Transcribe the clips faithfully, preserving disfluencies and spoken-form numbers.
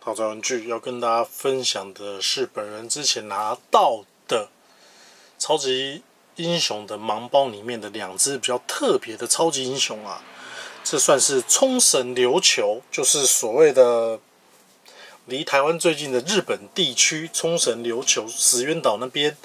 套装玩具要跟大家分享的是本人之前拿到的超级英雄的盲包里面的两只比较特别的超级英雄啊，这算是冲绳琉球，就是所谓的离台湾最近的日本地区冲绳琉球石垣岛那边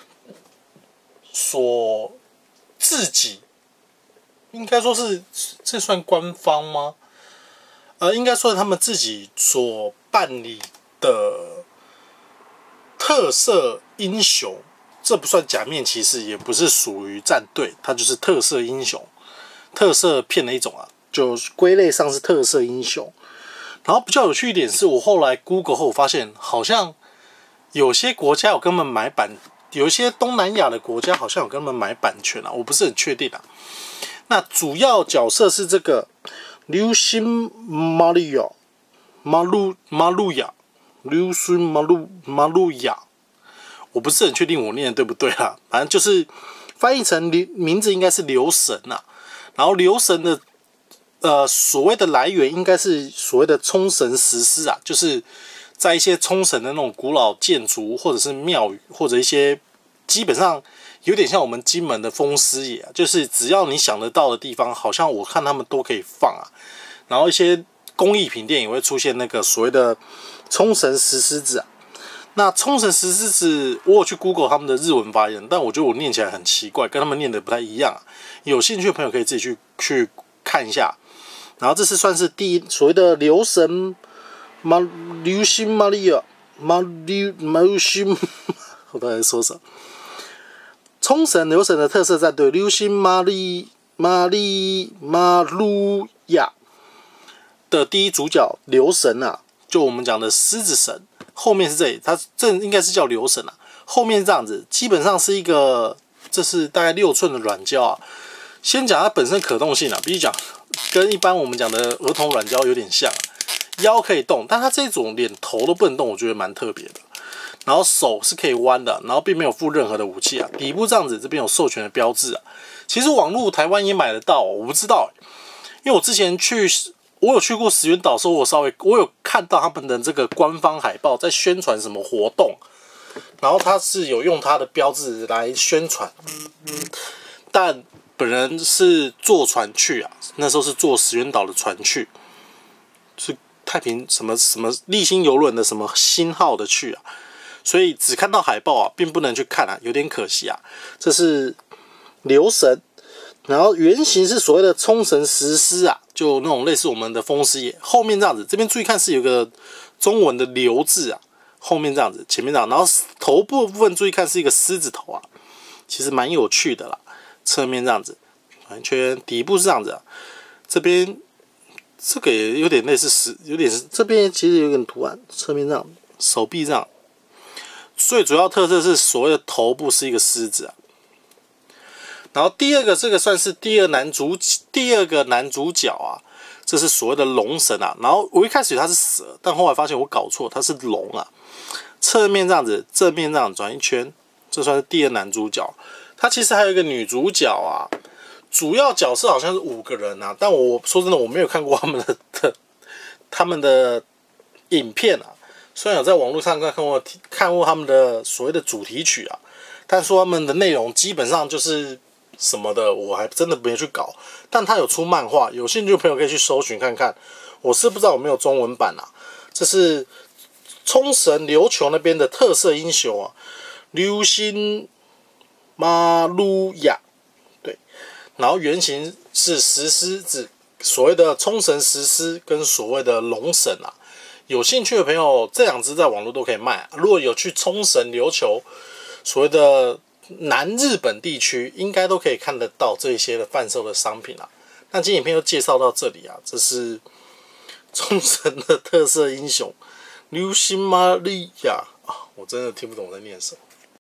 所自己应该说是这算官方吗？呃，应该说是他们自己所办理的特色英雄，这不算假面骑士，也不是属于战队，它就是特色英雄、特色片的一种啊，就归类上是特色英雄。然后比较有趣一点是，我后来 Google 后发现，好像有些国家有跟他们买版，有一些东南亚的国家好像有跟他们买版权啊，我不是很确定啊。那主要角色是这个流星马里奥、马路马路亚、流星马路马路亚，我不是很确定我念的对不对啦，反正就是翻译成名字应该是流神啊。然后流神的呃所谓的来源应该是所谓的冲绳石狮啊，就是在一些冲绳的那种古老建筑或者是庙宇或者一些基本上有点像我们金门的风狮爷啊，就是只要你想得到的地方，好像我看他们都可以放啊。然后一些工艺品店也会出现那个所谓的冲绳石狮子啊。那冲绳石狮子，我有去 Google 他们的日文发音，但我觉得我念起来很奇怪，跟他们念的不太一样啊。有兴趣的朋友可以自己去去看一下。然后这是算是第一所谓的流神马流星马里奥马流马流星，我到底在说什么？冲绳流神的特色战队流星马里马里马路亚的第一主角流神啊，就我们讲的狮子神，后面是这里，它这应该是叫流神啊，后面是这样子，基本上是一个，这是大概六寸的软胶啊。先讲它本身可动性啊，比如讲跟一般我们讲的儿童软胶有点像、啊，腰可以动，但它这种连头都不能动，我觉得蛮特别的。然后手是可以弯的，然后并没有附任何的武器啊。底部这样子，这边有授权的标志啊。其实网络台湾也买得到、哦，我不知道、欸，因为我之前去，我有去过石垣岛的时候，我稍微我有看到他们的这个官方海报在宣传什么活动，然后他是有用他的标志来宣传，但本人是坐船去啊，那时候是坐石垣岛的船去，是太平什么什么立新邮轮的什么新号的去啊。所以只看到海报啊，并不能去看啊，有点可惜啊。这是流神，然后原型是所谓的冲绳石狮啊，就那种类似我们的风狮爷。后面这样子，这边注意看是有个中文的流字啊，后面这样子，前面这样，然后头部部分注意看是一个狮子头啊，其实蛮有趣的啦。侧面这样子，完全底部是这样子啊，这边这个也有点类似狮，有点这边其实有点图案，侧面这样，手臂这样。最主要特色是所谓的头部是一个狮子啊，然后第二个这个算是第二男主第二个男主角啊，这是所谓的龙神啊。然后我一开始以为他是蛇，但后来发现我搞错，他是龙啊。侧面这样子，正面这样转一圈，这算是第二男主角。他其实还有一个女主角啊，主要角色好像是五个人啊，但我说真的我没有看过他们的的他们的影片啊。虽然有在网络上看过看过他们的所谓的主题曲啊，但说他们的内容基本上就是什么的，我还真的没去搞。但他有出漫画，有兴趣的朋友可以去搜寻看看。我是不知道有没有中文版啊。这是冲绳琉球那边的特色英雄啊，流星马路亚，对。然后原型是石狮子，所谓的冲绳石狮跟所谓的龙神啊。有兴趣的朋友，这两只在网络都可以卖、啊。如果有去冲绳、琉球，所谓的南日本地区，应该都可以看得到这一些的贩售的商品啊。那今天影片就介绍到这里啊，这是冲绳的特色英雄流星玛利亚啊，我真的听不懂我在念什么。